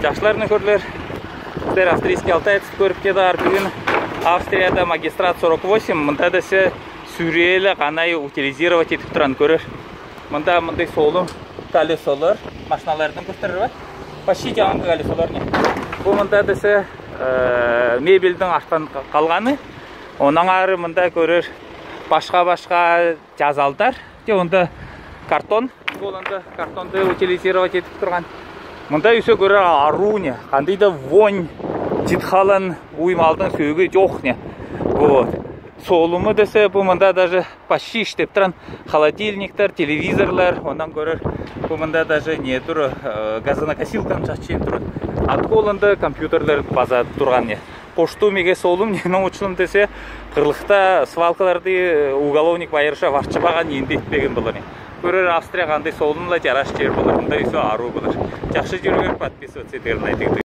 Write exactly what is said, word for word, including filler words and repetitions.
Жакшыларны көрлөр. Сіздер австрийский Алтай көріп кедағар. Бүгін Австрияда магистрат сорок восемь, мында десе сүйрелі ғанай утилизировать етіп тұран көрір. Мында мындай солым колесолар, машиналардың көстірір бар. Почти жаңғы колесолар не. Бұл мында десе мебелдің артан қалғаны. Онан ары мында көрір башқа-башқа жазалдар. Онда картон. Бұл онда картонды утилизировать етіп тұрған. Мында үйсе көрір ару не. Қандайда вонь, житхалан уймалдың сөйгі жоқ не. Вот. Солымы десе, бұл мында даже почти іштеп тұран холодильниктер, телевизорлар, ондан көрір. Бұл мында даже не тұры, газонокосилканы жақчен тұрын. Атқолында компьютерлер база тұрған не. Пошту меге солым не научылым десе, қырлықта свалкаларды уголовник байырша варчыбаған енді етпеген болар не. Көрір Австрия қандай солымла жараш жер болар, мұнда үйсі ару болар. Жақшы жүргер подписываться етерін айтыңды.